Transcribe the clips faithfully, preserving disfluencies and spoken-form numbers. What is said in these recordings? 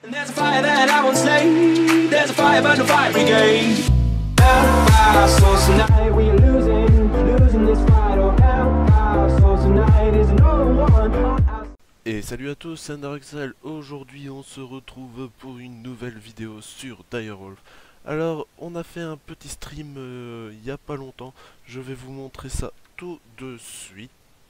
There's a fire that I won't slay. There's a fire but no fire brigade. Our souls tonight, we are losing, losing this fight. Oh, our souls tonight is no one. Et salut à tous, c'est Andaraxel. Aujourd'hui on se retrouve pour une nouvelle vidéo sur Direwolf. Alors on a fait un petit stream euh, il y a pas longtemps. Je vais vous montrer ça tout de suite.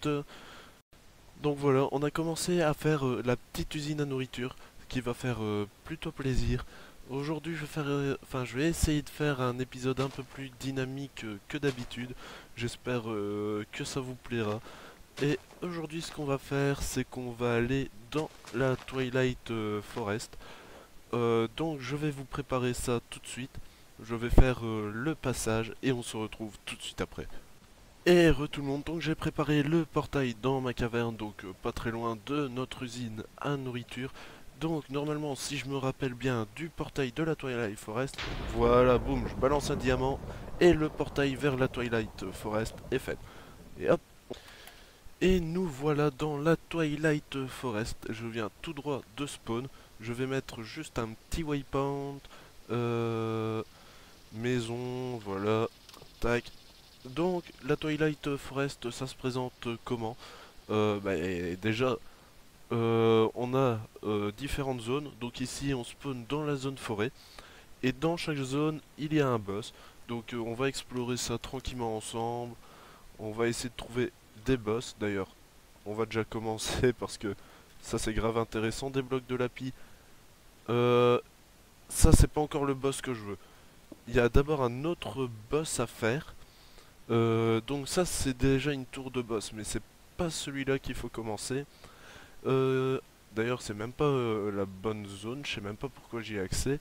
Donc voilà, on a commencé à faire euh, la petite usine à nourriture qui va faire euh, plutôt plaisir. Aujourd'hui je vais faire, euh, enfin je vais essayer de faire un épisode un peu plus dynamique euh, que d'habitude. J'espère euh, que ça vous plaira. Et aujourd'hui ce qu'on va faire, c'est qu'on va aller dans la Twilight euh, Forest. Euh, donc je vais vous préparer ça tout de suite. Je vais faire euh, le passage et on se retrouve tout de suite après. Et re tout le monde, donc j'ai préparé le portail dans ma caverne, donc euh, pas très loin de notre usine à nourriture. Donc normalement, si je me rappelle bien du portail de la Twilight Forest, voilà, boum, je balance un diamant et le portail vers la Twilight Forest est fait. Et hop. Et nous voilà dans la Twilight Forest. Je viens tout droit de spawn. Je vais mettre juste un petit waypoint. Euh, maison, voilà. Tac. Donc la Twilight Forest, ça se présente comment? euh, bah, Déjà, euh, on a euh, différentes zones. Donc ici, on spawn dans la zone forêt. Et dans chaque zone, il y a un boss. Donc euh, on va explorer ça tranquillement ensemble. On va essayer de trouver des boss. D'ailleurs, on va déjà commencer parce que ça c'est grave intéressant. Des blocs de lapis. Euh, ça c'est pas encore le boss que je veux. Il y a d'abord un autre boss à faire. Euh, donc ça c'est déjà une tour de boss, mais c'est pas celui-là qu'il faut commencer. Euh, D'ailleurs c'est même pas euh, la bonne zone, je sais même pas pourquoi j'y ai accès.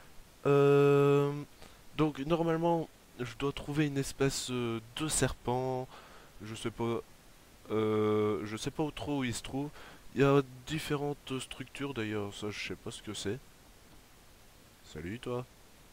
Euh, donc normalement je dois trouver une espèce euh, de serpent. Je sais pas, euh, je sais pas où trop où il se trouve. Il y a différentes structures d'ailleurs, ça je sais pas ce que c'est. Salut toi.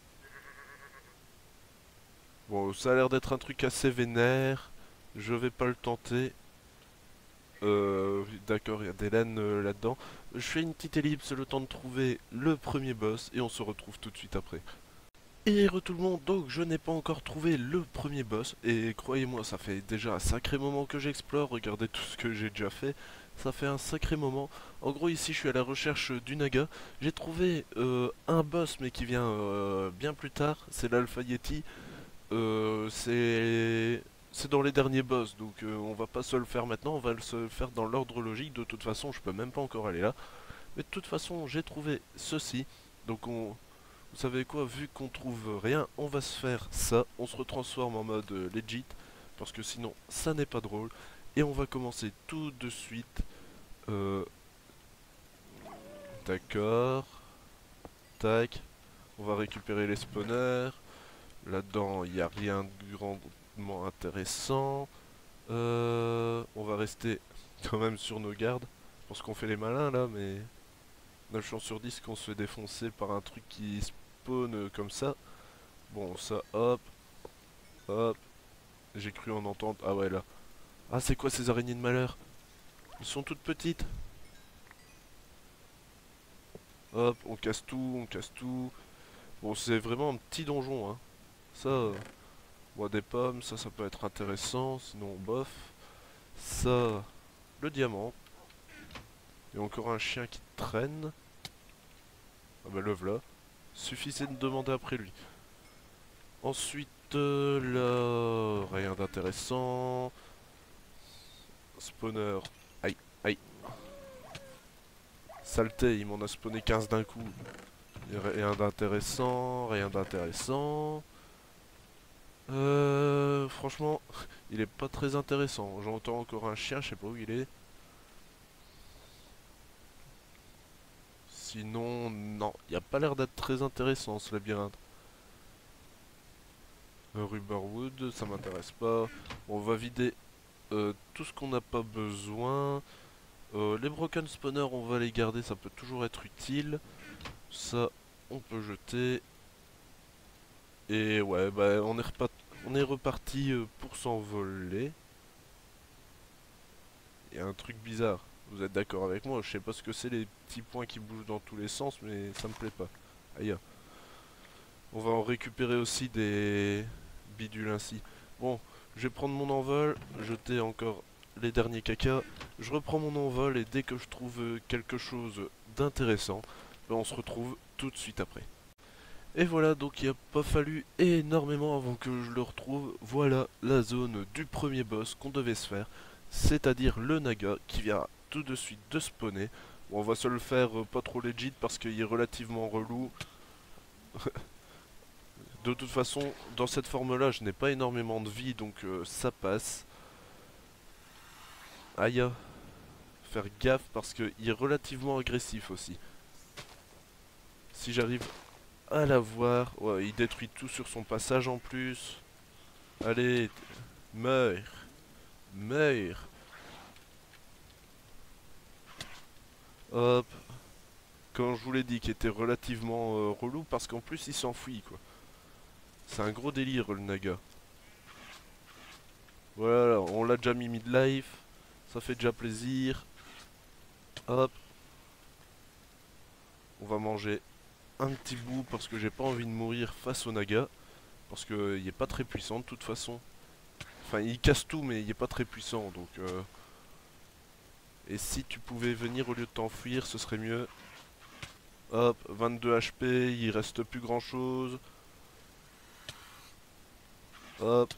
Bon, ça a l'air d'être un truc assez vénère. Je vais pas le tenter. Euh, d'accord, il y a des laines euh, là-dedans. Je fais une petite ellipse, le temps de trouver le premier boss et on se retrouve tout de suite après. Et re tout le monde, donc je n'ai pas encore trouvé le premier boss. Et croyez-moi, ça fait déjà un sacré moment que j'explore. Regardez tout ce que j'ai déjà fait. Ça fait un sacré moment. En gros, ici, je suis à la recherche du Naga. J'ai trouvé euh, un boss, mais qui vient euh, bien plus tard. C'est l'Alpha Yeti. Euh, c'est c'est dans les derniers boss, donc euh, on va pas se le faire maintenant, on va se le faire dans l'ordre logique. De toute façon, je peux même pas encore aller là. Mais de toute façon, j'ai trouvé ceci. Donc on, vous savez quoi, vu qu'on trouve rien, on va se faire ça. On se retransforme en mode euh, legit, parce que sinon, ça n'est pas drôle. Et on va commencer tout de suite. Euh, D'accord. Tac. On va récupérer les spawners. Là-dedans, il n'y a rien de grandement intéressant. Euh, on va rester quand même sur nos gardes. Je pense qu'on fait les malins là, mais neuf chances sur dix qu'on se fait défoncer par un truc qui spawn comme ça. Bon, ça, hop, hop. J'ai cru en entendre. Ah ouais, là. Ah, c'est quoi ces araignées de malheur? Elles sont toutes petites. Hop, on casse tout, on casse tout. Bon, c'est vraiment un petit donjon, hein. Ça, euh, bon, des pommes, ça, ça peut être intéressant. Sinon, bof. Ça, le diamant. Il y a encore un chien qui traîne. Ah bah le voilà. Suffisait de demander après lui. Ensuite, euh, là, rien d'intéressant. Spawner. Aïe, aïe. Saleté, il m'en a spawné quinze d'un coup. Rien d'intéressant, rien d'intéressant. Euh, franchement, il est pas très intéressant. J'entends encore un chien, je sais pas où il est. Sinon, non, il a pas l'air d'être très intéressant ce labyrinthe. Euh, Rubberwood, ça m'intéresse pas. Bon, on va vider euh, tout ce qu'on n'a pas besoin. Euh, les broken spawners, on va les garder, ça peut toujours être utile. Ça, on peut jeter. Et ouais, bah on est, on est reparti euh, pour s'envoler. Il y a un truc bizarre. Vous êtes d'accord avec moi? Je sais pas ce que c'est les petits points qui bougent dans tous les sens, mais ça me plaît pas. Aïe. On va en récupérer aussi des bidules ainsi. Bon, je vais prendre mon envol, jeter encore les derniers caca. Je reprends mon envol et dès que je trouve quelque chose d'intéressant, ben on se retrouve tout de suite après. Et voilà, donc il n'a pas fallu énormément avant que je le retrouve. Voilà la zone du premier boss qu'on devait se faire, c'est-à-dire le Naga qui vient tout de suite de spawner. Bon, on va se le faire euh, pas trop legit parce qu'il est relativement relou. De toute façon, dans cette forme-là, je n'ai pas énormément de vie, donc euh, ça passe. Aïe, faire gaffe parce qu'il est relativement agressif aussi. Si j'arrive à l'avoir, ouais, il détruit tout sur son passage en plus. Allez, meurs, meurs. Hop. Quand je vous l'ai dit qu'il était relativement euh, relou parce qu'en plus il s'enfuit quoi. C'est un gros délire le Naga. Voilà, on l'a déjà mis mid-life. Ça fait déjà plaisir. Hop. On va manger un petit bout parce que j'ai pas envie de mourir face au Naga. Parce qu'il est pas très puissant de toute façon. Enfin, il casse tout mais il est pas très puissant donc... Euh... Et si tu pouvais venir au lieu de t'enfuir, ce serait mieux. Hop, vingt-deux H P, il reste plus grand chose. Hop.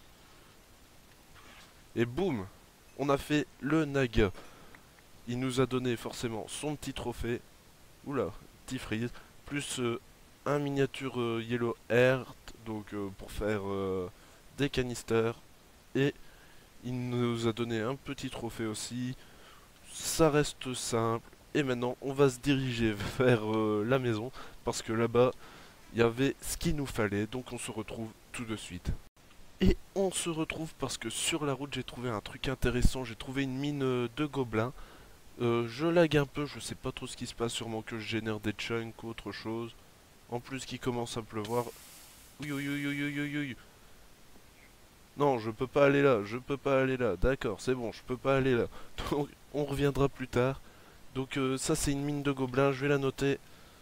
Et boum, on a fait le Naga. Il nous a donné forcément son petit trophée. Oula, petit freeze. Plus euh, un miniature euh, Yellow Heart, donc euh, pour faire euh, des canisters. Et il nous a donné un petit trophée aussi. Ça reste simple. Et maintenant, on va se diriger vers euh, la maison. Parce que là-bas, il y avait ce qu'il nous fallait. Donc on se retrouve tout de suite. Et on se retrouve parce que sur la route j'ai trouvé un truc intéressant, j'ai trouvé une mine euh, de gobelins. Euh, je lag un peu, je sais pas trop ce qui se passe, sûrement que je génère des chunks ou autre chose. En plus qu'il commence à pleuvoir. Oui oui oui oui oui oui oui. Non, je peux pas aller là, je peux pas aller là, d'accord, c'est bon, je peux pas aller là. Donc on reviendra plus tard. Donc euh, ça c'est une mine de gobelins, je vais la noter.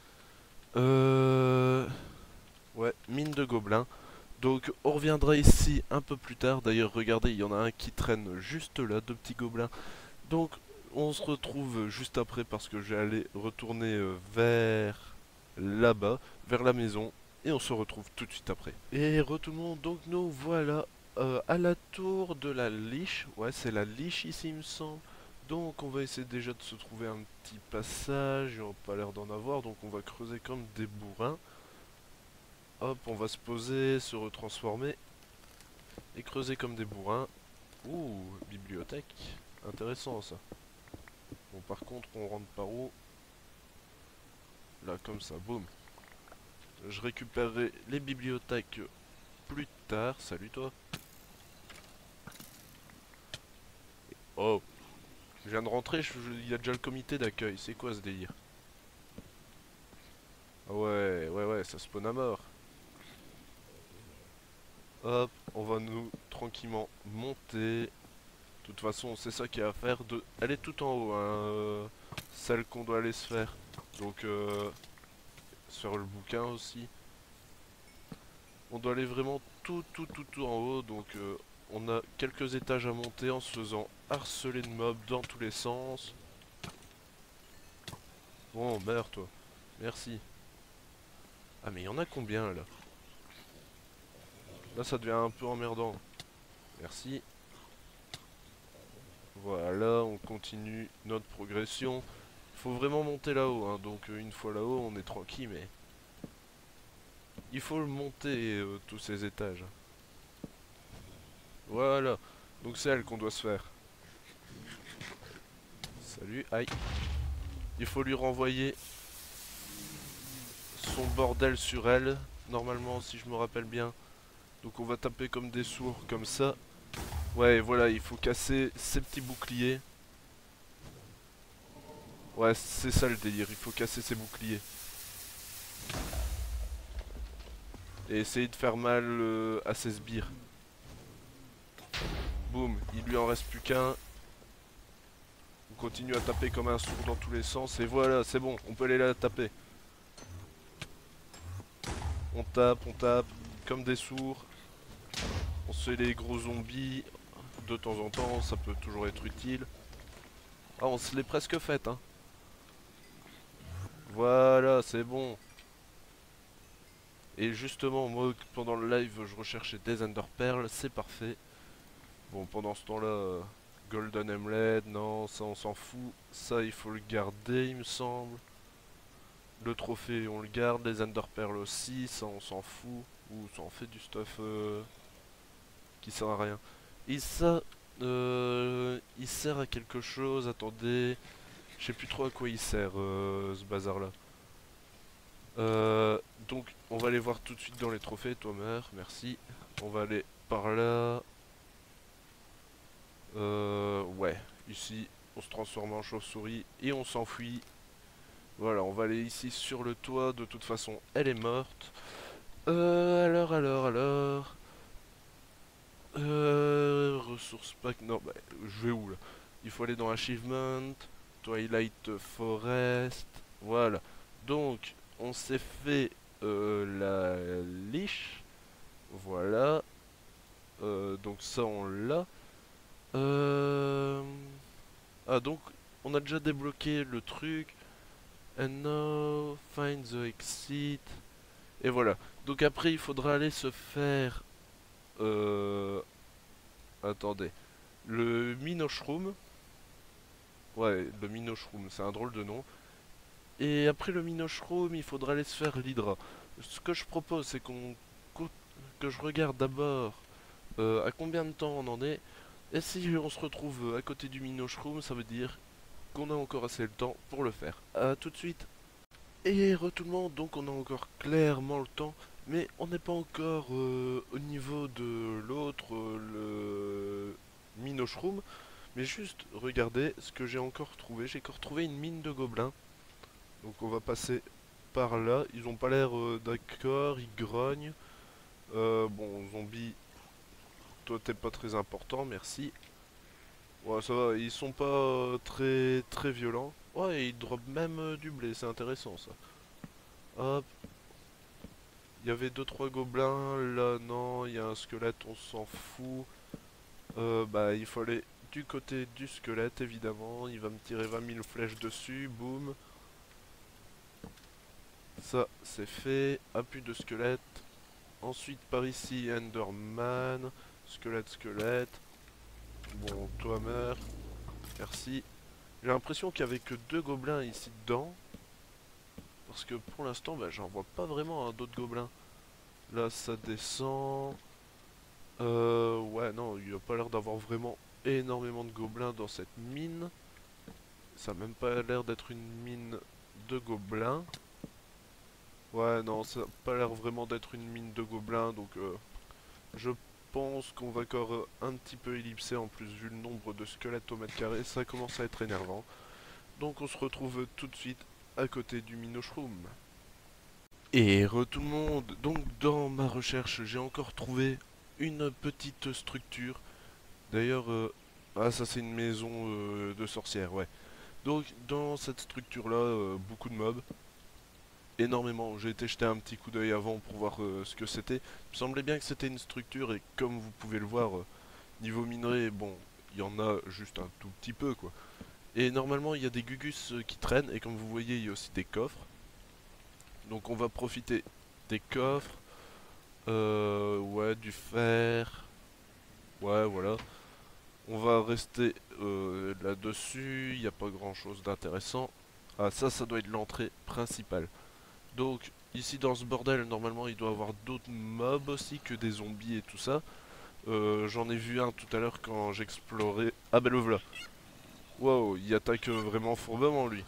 Euh... Ouais, mine de gobelins. Donc on reviendra ici un peu plus tard. D'ailleurs regardez, il y en a un qui traîne juste là, deux petits gobelins. Donc on se retrouve juste après parce que je vais aller retourner euh, vers là-bas, vers la maison. Et on se retrouve tout de suite après. Et re tout le monde, donc nous voilà euh, à la tour de la Liche. Ouais, c'est la Liche ici il me semble. Donc on va essayer déjà de se trouver un petit passage. Il n'y aura pas l'air d'en avoir, donc on va creuser comme des bourrins. Hop, on va se poser, se retransformer et creuser comme des bourrins. Ouh, bibliothèque. Intéressant ça. Bon, par contre, on rentre par où? Là, comme ça, boum. Je récupérerai les bibliothèques plus tard. Salut toi. Oh, je viens de rentrer, je- je- il y a déjà le comité d'accueil. C'est quoi ce délire? Ah ouais, ouais, ouais, ça spawn à mort. Hop, on va nous tranquillement monter. De toute façon, c'est ça qu'il y a à faire. De... Elle est tout en haut, hein, euh, celle qu'on doit aller se faire. Donc, euh, se faire le bouquin aussi. On doit aller vraiment tout, tout, tout, tout en haut. Donc, euh, on a quelques étages à monter en se faisant harceler de mobs dans tous les sens. Bon, meurs toi. Merci. Ah, mais il y en a combien là? Là, ça devient un peu emmerdant. Merci. Voilà, on continue notre progression. Faut vraiment monter là-haut, hein. Donc euh, une fois là-haut, on est tranquille, mais... Il faut le monter, euh, tous ces étages. Voilà. Donc c'est elle qu'on doit se faire. Salut, aïe. Il faut lui renvoyer son bordel sur elle, normalement, si je me rappelle bien. Donc on va taper comme des sourds, comme ça. Ouais, voilà, il faut casser ces petits boucliers. Ouais, c'est ça le délire, il faut casser ces boucliers. Et essayer de faire mal euh, à ses sbires. Boum, il lui en reste plus qu'un. Donc continue à taper comme un sourd dans tous les sens et voilà, c'est bon, on peut aller la taper. On tape, on tape, comme des sourds. On se fait les gros zombies de temps en temps, ça peut toujours être utile. Ah, on se l'est presque fait, hein. Voilà, c'est bon. Et justement, moi, pendant le live, je recherchais des Ender Pearls, c'est parfait. Bon, pendant ce temps-là, euh, Golden Emerald, non, ça on s'en fout. Ça, il faut le garder, il me semble. Le trophée, on le garde. Les Ender Pearls aussi, ça on s'en fout. Ou ça en fait du stuff euh, qui sert à rien. Et ça, euh, il sert à quelque chose, attendez. Je sais plus trop à quoi il sert, euh, ce bazar-là. Euh, donc, on va aller voir tout de suite dans les trophées. Toi, meurs, merci. On va aller par là. Euh, ouais, ici, on se transforme en chauve-souris et on s'enfuit. Voilà, on va aller ici sur le toit. De toute façon, elle est morte. Euh, alors, alors, alors. Euh, ressources pack. Non, bah, je vais où là? Il faut aller dans Achievement, Twilight Forest. Voilà. Donc, on s'est fait euh, la liche. Voilà. Euh, donc, ça, on l'a. Euh... Ah, donc, on a déjà débloqué le truc. And now, find the exit. Et voilà. Donc, après, il faudra aller se faire. Euh... Attendez. Le Minoshroom. Ouais, le Minoshroom, c'est un drôle de nom. Et après le Minoshroom, il faudra aller se faire l'Hydra. Ce que je propose, c'est qu'on que je regarde d'abord euh, à combien de temps on en est. Et si on se retrouve à côté du Minoshroom, ça veut dire qu'on a encore assez de temps pour le faire. A tout de suite. Et re tout le monde, donc on a encore clairement le temps. Mais on n'est pas encore euh, au niveau de l'autre, euh, le Minoshroom. Mais juste, regardez ce que j'ai encore trouvé. J'ai encore trouvé une mine de gobelins. Donc on va passer par là. Ils ont pas l'air euh, d'accord, ils grognent. Euh, bon, zombie, toi t'es pas très important, merci. Ouais, ça va, ils sont pas euh, très très violents. Ouais, ils dropent même euh, du blé, c'est intéressant ça. Hop. Il y avait deux trois gobelins, là non, il y a un squelette, on s'en fout. Euh, bah il faut aller du côté du squelette évidemment, il va me tirer vingt mille flèches dessus, boum. Ça c'est fait, appui de squelette. Ensuite par ici Enderman, squelette squelette. Bon toi meurs, merci. J'ai l'impression qu'il n'y avait que deux gobelins ici dedans. Parce que pour l'instant bah, j'en vois pas vraiment hein, d'autres gobelins. Là ça descend. Euh, ouais, non, il n'y a pas l'air d'avoir vraiment énormément de gobelins dans cette mine. Ça n'a même pas l'air d'être une mine de gobelins. Ouais, non, ça n'a pas l'air vraiment d'être une mine de gobelins, donc euh, je pense qu'on va encore euh, un petit peu ellipser. En plus, vu le nombre de squelettes au mètre carré, ça commence à être énervant. Donc on se retrouve tout de suite à côté du Minoshroom. Et re tout le monde, donc dans ma recherche, j'ai encore trouvé une petite structure. D'ailleurs, euh, ah ça c'est une maison euh, de sorcière, ouais. Donc dans cette structure là, euh, beaucoup de mobs. Énormément, j'ai été jeter un petit coup d'œil avant pour voir euh, ce que c'était. Il me semblait bien que c'était une structure et comme vous pouvez le voir, euh, niveau minerai, bon, il y en a juste un tout petit peu quoi. Et normalement il y a des gugus euh, qui traînent et comme vous voyez il y a aussi des coffres. Donc on va profiter des coffres. Euh, ouais, du fer. Ouais, voilà. On va rester euh, là-dessus. Il n'y a pas grand-chose d'intéressant. Ah, ça, ça doit être l'entrée principale. Donc, ici dans ce bordel, normalement, il doit y avoir d'autres mobs aussi que des zombies et tout ça. Euh, J'en ai vu un tout à l'heure quand j'explorais. Ah, ben le voilà. Wow, il attaque euh, vraiment fourbement lui.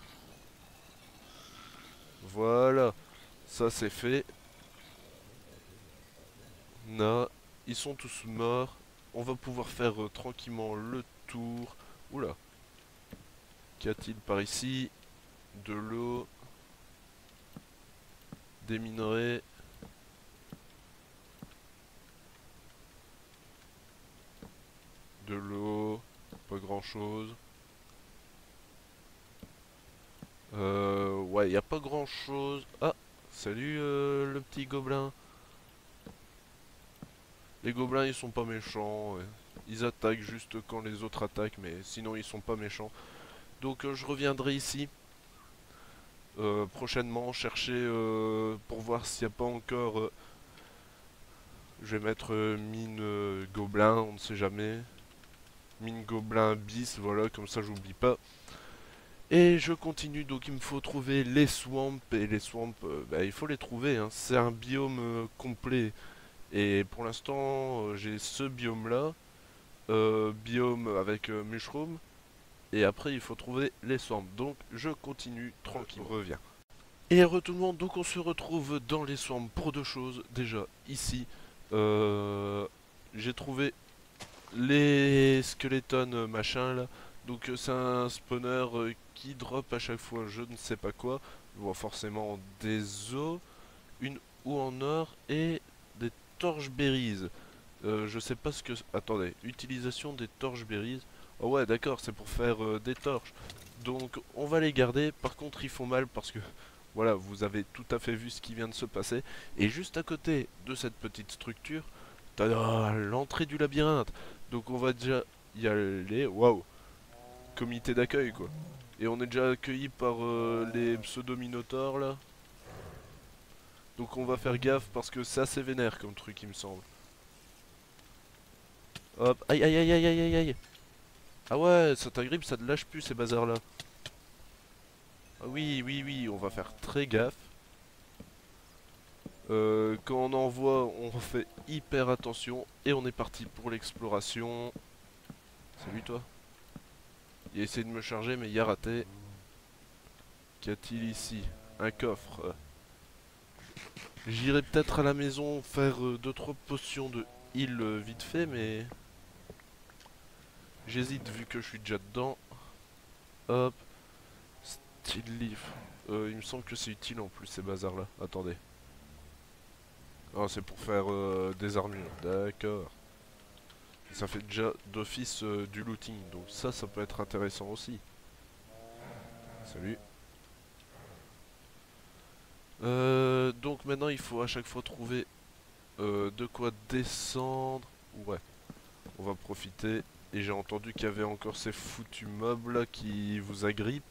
Voilà. Ça, c'est fait. Là, ils sont tous morts. On va pouvoir faire euh, tranquillement le tour. Oula. Qu'y a-t-il par ici? De l'eau. Des minerais. De l'eau. Pas grand chose. Euh, ouais, y a pas grand chose. Ah, salut euh, le petit gobelin. Les gobelins ils sont pas méchants. Ouais. Ils attaquent juste quand les autres attaquent, mais sinon ils sont pas méchants. Donc euh, je reviendrai ici euh, prochainement chercher euh, pour voir s'il n'y a pas encore. euh, je vais mettre euh, mine euh, gobelin, on ne sait jamais. Mine gobelin bis, voilà, comme ça j'oublie pas. Et je continue, donc il me faut trouver les swamps. Et les swamps, euh, bah, il faut les trouver, hein. C'est un biome euh, complet. Et pour l'instant, euh, j'ai ce biome là. Euh, biome avec euh, mushroom. Et après, il faut trouver les swamps. Donc je continue tranquille. Je reviens. Et re tout le monde, donc on se retrouve dans les swamps pour deux choses. Déjà, ici, euh, j'ai trouvé les skeletons euh, machin là. Donc euh, c'est un spawner euh, qui drop à chaque fois je ne sais pas quoi. Bon, forcément des os, une ou en or et des torches berries. Euh, je sais pas ce que... Attendez, utilisation des torches berries. Oh ouais d'accord, c'est pour faire euh, des torches. Donc on va les garder. Par contre ils font mal parce que... Voilà, vous avez tout à fait vu ce qui vient de se passer. Et juste à côté de cette petite structure, t'as l'entrée du labyrinthe. Donc on va déjà y aller. Waouh! Comité d'accueil quoi. Et on est déjà accueilli par euh, les pseudo-minotaures là. Donc on va faire gaffe parce que c'est assez vénère comme truc il me semble. Hop, aïe aïe aïe aïe aïe aïe aïe. Ah ouais, ça t'agrippe, ça te lâche plus ces bazars là. Ah oui, oui, oui, on va faire très gaffe. Euh, quand on en voit, on fait hyper attention. Et on est parti pour l'exploration. Salut toi. Il a essayé de me charger mais il a raté. Qu'y a-t-il ici? Un coffre. J'irai peut-être à la maison faire deux trois potions de heal euh, vite fait mais... J'hésite vu que je suis déjà dedans. Hop. Steel leaf. Euh, il me semble que c'est utile en plus ces bazars là. Attendez. Ah c'est pour faire euh, des armures. D'accord. Ça fait déjà d'office euh, du looting. Donc ça, ça peut être intéressant aussi. Salut. Euh, donc maintenant il faut à chaque fois trouver euh, de quoi descendre. Ouais. On va profiter. Et j'ai entendu qu'il y avait encore ces foutus mobs là qui vous agrippent.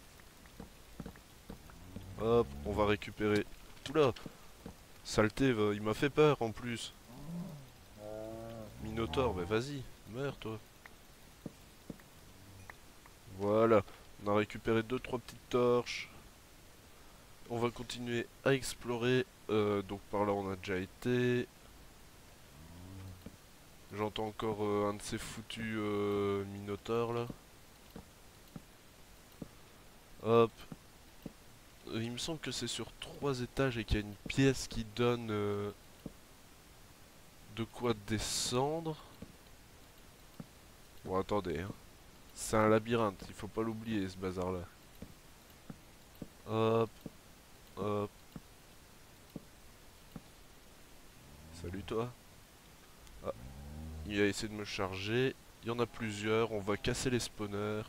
Hop, on va récupérer. Oula, saleté, va- il m'a fait peur en plus. Minotaure, bah vas-y, meurs toi. Voilà, on a récupéré deux trois petites torches. On va continuer à explorer. Euh, donc par là on a déjà été. J'entends encore euh, un de ces foutus euh, minotaures là. Hop. Euh, il me semble que c'est sur trois étages et qu'il y a une pièce qui donne euh, de quoi descendre. Bon attendez, hein. C'est un labyrinthe, il faut pas l'oublier ce bazar là. Hop, hop. Salut toi. Ah, il a essayé de me charger. Il y en a plusieurs, on va casser les spawners.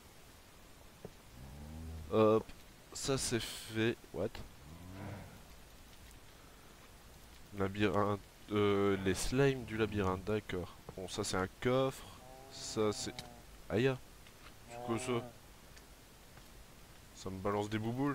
Hop, ça c'est fait. What? Labyrinthe. Euh, les slimes du labyrinthe, d'accord. Bon, ça c'est un coffre. Ça c'est. Aïe, c'est quoi ça? Ça me balance des bouboules.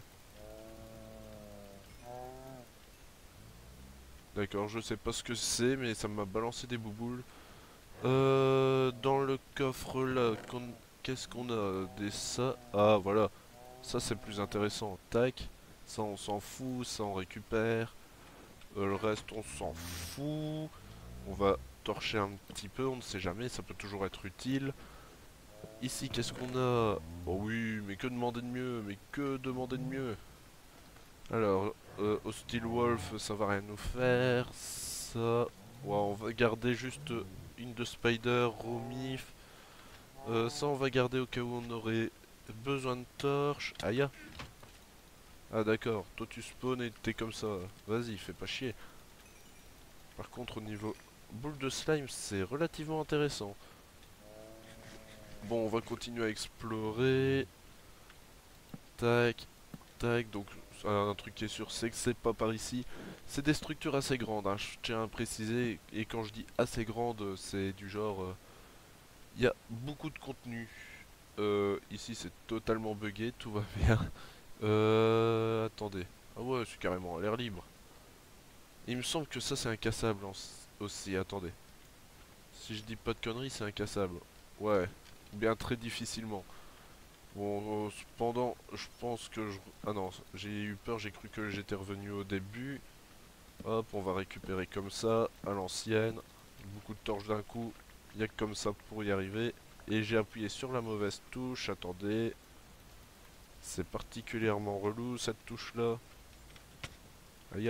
D'accord, je sais pas ce que c'est, mais ça m'a balancé des bouboules. Euh, dans le coffre là, qu'on- qu'est-ce qu'on a? Des ça. Ah, voilà. Ça c'est plus intéressant. Tac. Ça on s'en fout, ça on récupère. Euh, le reste on s'en fout. On va torcher un petit peu, on ne sait jamais, ça peut toujours être utile. Ici qu'est-ce qu'on a? Oh oui, mais que demander de mieux? Mais que demander de mieux? Alors, euh, Hostile Wolf, ça va rien nous faire. Ça... Ouais, on va garder juste une de Spider, Romif. Euh, ça on va garder au cas où on aurait besoin de torches. Aïe. Ah d'accord, toi tu spawns et t'es comme ça. Vas-y, fais pas chier. Par contre au niveau boule de slime, c'est relativement intéressant. Bon, on va continuer à explorer. Tac, tac, donc un truc qui est sûr, c'est que c'est pas par ici. C'est des structures assez grandes, hein, je tiens à préciser, et quand je dis assez grandes, c'est du genre... euh, il y a beaucoup de contenu. Euh, ici c'est totalement buggé, tout va bien. Euh, attendez. Ah ouais, c'est carrément à l'air libre. Il me semble que ça c'est incassable aussi, attendez. Si je dis pas de conneries, c'est incassable. Ouais, bien très difficilement. Bon, euh, cependant, je pense que je... Ah non, j'ai eu peur, j'ai cru que j'étais revenu au début. Hop, on va récupérer comme ça, à l'ancienne. Beaucoup de torches d'un coup, il n'y a que comme ça pour y arriver. Et j'ai appuyé sur la mauvaise touche, attendez. C'est particulièrement relou cette touche là. Aïe.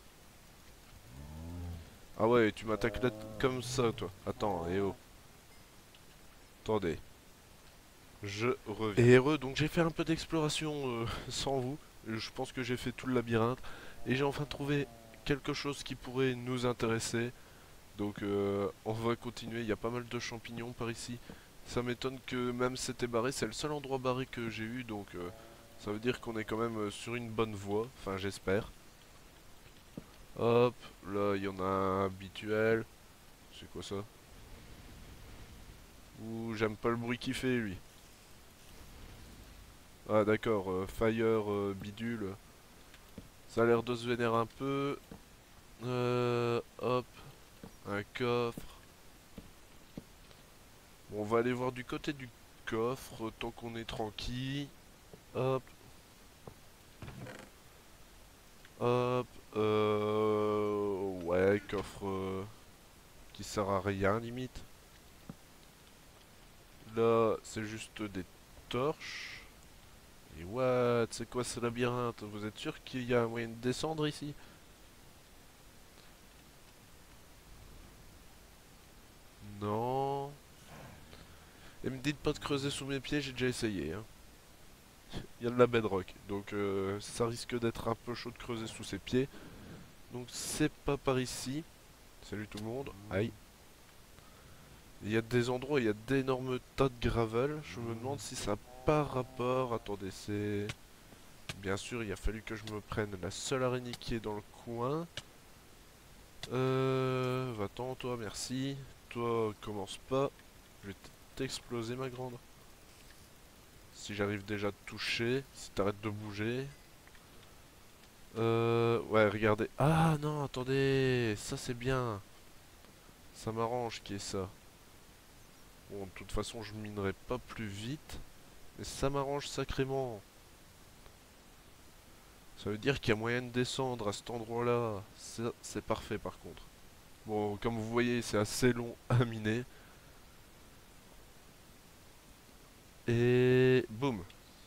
Ah ouais, tu m'attaques là comme ça toi. Attends, et oh. Attendez. Je reviens. Et heureux, donc j'ai fait un peu d'exploration euh, sans vous. Je pense que j'ai fait tout le labyrinthe. Et j'ai enfin trouvé quelque chose qui pourrait nous intéresser. Donc euh, on va continuer, il y a pas mal de champignons par ici. Ça m'étonne que même c'était barré, c'est le seul endroit barré que j'ai eu. Donc euh, ça veut dire qu'on est quand même euh, sur une bonne voie. Enfin j'espère. Hop, là il y en a un habituel. C'est quoi ça? Ouh, j'aime pas le bruit qu'il fait lui. Ah d'accord, euh, Fire euh, bidule. Ça a l'air de se vénérer un peu. Euh, hop, un coffre. Bon, on va aller voir du côté du coffre, tant qu'on est tranquille. Hop. Hop. Euh, ouais, coffre euh, qui sert à rien limite. Là, c'est juste des torches. Et what? C'est quoi ce labyrinthe? Vous êtes sûr qu'il y a un moyen de descendre ici? Non. Et me dites pas de creuser sous mes pieds, j'ai déjà essayé. Hein. Il y a de la bedrock, donc euh, ça risque d'être un peu chaud de creuser sous ses pieds. Donc c'est pas par ici. Salut tout le monde. Aïe. Il y a des endroits, il y a d'énormes tas de gravel. Je me demande si ça n'a pas rapport. Attendez, c'est... Bien sûr, il a fallu que je me prenne la seule araignée qui est dans le coin. Euh... Va-t'en toi, merci. Toi, commence pas. Je vais t'exploser ma grande. Si j'arrive déjà à te toucher, si t'arrêtes de bouger. Euh... Ouais, regardez. Ah non, attendez. Ça c'est bien. Ça m'arrange qu'il y ait ça. Bon, de toute façon, je minerai pas plus vite. Mais ça m'arrange sacrément. Ça veut dire qu'il y a moyen de descendre à cet endroit-là. C'est parfait par contre. Bon, comme vous voyez, c'est assez long à miner. Et boum.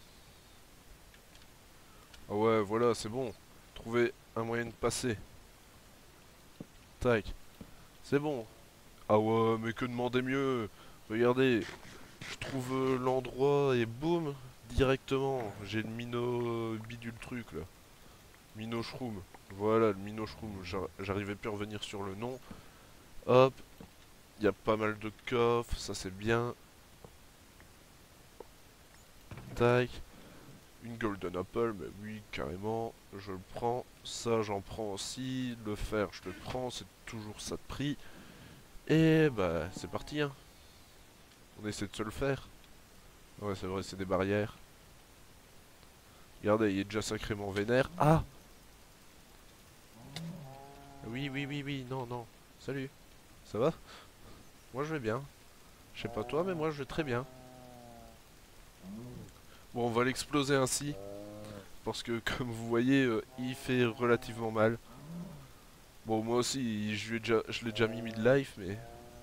Ah ouais, voilà, c'est bon. Trouver un moyen de passer. Tac. C'est bon. Ah ouais, mais que demander mieux? Regardez, je trouve euh, l'endroit et boum, directement. J'ai le mino euh, bidule truc là. Mino shroom. Voilà, le mino shroom. J'arrivais plus à revenir sur le nom. Hop. Il y a pas mal de coffres, ça c'est bien. Tac. Une golden apple, mais oui, carrément. Je le prends. Ça, j'en prends aussi. Le fer, je le prends. C'est toujours ça de prix. Et bah, c'est parti, hein. On essaie de se le faire. Ouais, c'est vrai, c'est des barrières. Regardez, il est déjà sacrément vénère. Ah! Oui, oui, oui, oui, non, non. Salut. Ça va? Moi, je vais bien. Je sais pas toi, mais moi, je vais très bien. Bon, on va l'exploser ainsi. Parce que, comme vous voyez, euh, il fait relativement mal. Bon, moi aussi, je l'ai déjà, je l'ai déjà mis mid-life, mais...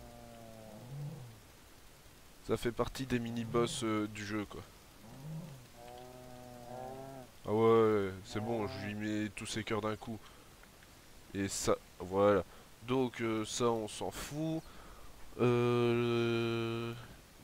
Ça fait partie des mini-boss euh, du jeu, quoi. Ah ouais, c'est bon, je lui mets tous ses cœurs d'un coup. Et ça, voilà. Donc euh, ça, on s'en fout. Euh...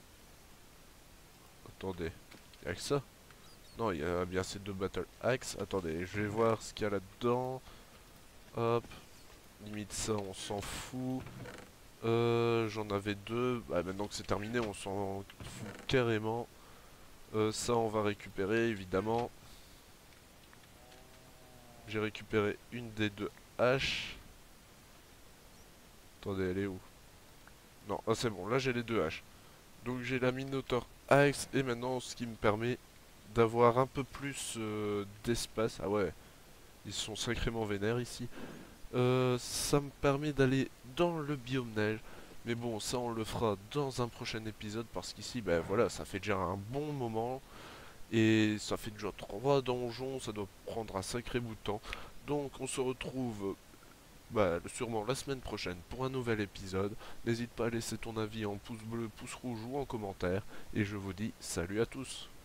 Attendez, y'a que ça? Non, il y a bien ces deux Battle Axe. Attendez, je vais voir ce qu'il y a là-dedans. Hop. Limite ça, on s'en fout. Euh, J'en avais deux. Bah, maintenant que c'est terminé, on s'en fout carrément. Euh, ça, on va récupérer, évidemment. J'ai récupéré une des deux haches. Attendez, elle est où? Non, ah c'est bon, là j'ai les deux haches. Donc j'ai la Minotaur Axe et maintenant ce qui me permet d'avoir un peu plus euh, d'espace. Ah ouais, ils sont sacrément vénères ici. Euh, ça me permet d'aller dans le biome neige. Mais bon, ça on le fera dans un prochain épisode parce qu'ici, ben voilà, ça fait déjà un bon moment. Et ça fait déjà trois donjons, ça doit prendre un sacré bout de temps. Donc on se retrouve bah, sûrement la semaine prochaine pour un nouvel épisode. N'hésite pas à laisser ton avis en pouce bleu, pouce rouge ou en commentaire. Et je vous dis salut à tous.